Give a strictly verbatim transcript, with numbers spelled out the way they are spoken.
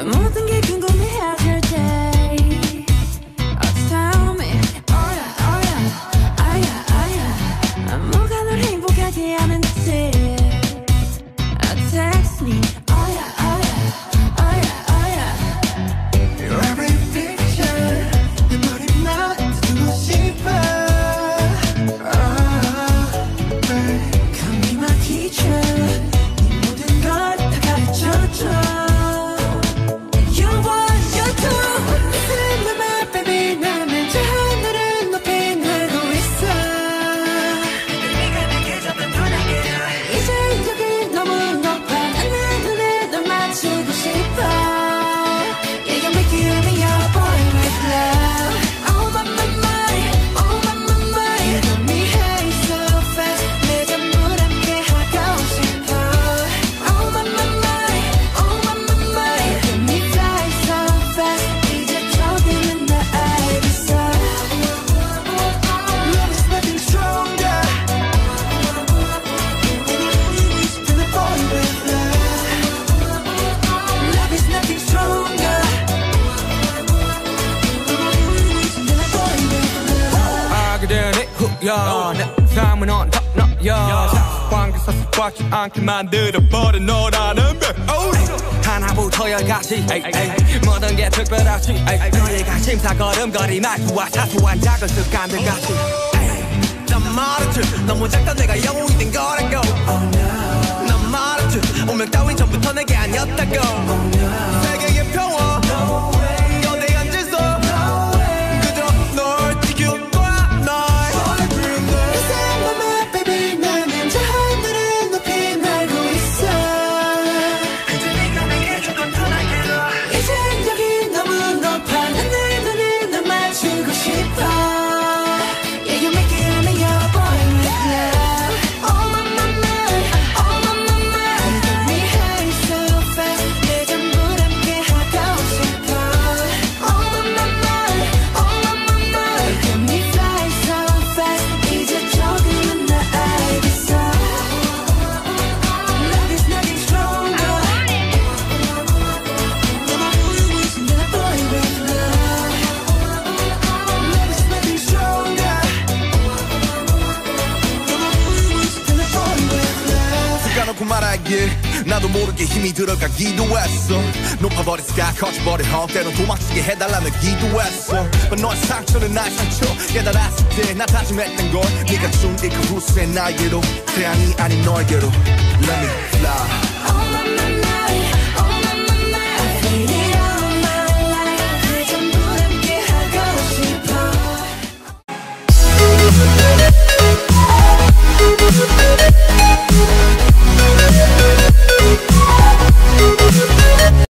모든 게 궁금해하실 때 Oh tell me Oh yeah oh yeah 아야 아야 뭐가 널 행복하게 하는지 Oh text me Oh yeah oh yeah oh yeah oh yeah Your every picture 내 머리만 두고 싶어 Oh babe Come be my teacher 네 모든 걸 다 가르쳐줘 내 삶은 on top 너야 관계사 습관치 않게 만들어버린 너라는 백 하나부터 열까지 모든 게 특별하지 너의 관심사 걸음걸이 말투와 사소한 작은 습관들 같이 난 말했지 너무 작다 내가 영웅이 된 거라고 난 말했지 운명 따윈 전부터 내게 아니었다고 세계의 평화 나도 모르게 힘이 들어가기도 했어 높아버린 스카 커져버린 헛 때론 도망치게 해달라며 기도했어 But 너의 상처는 나의 상처 깨달았을 때 나 다짐했던 걸 네가 준 이 그 후세 나에게로 태양이 아닌 너에게로 Let me fly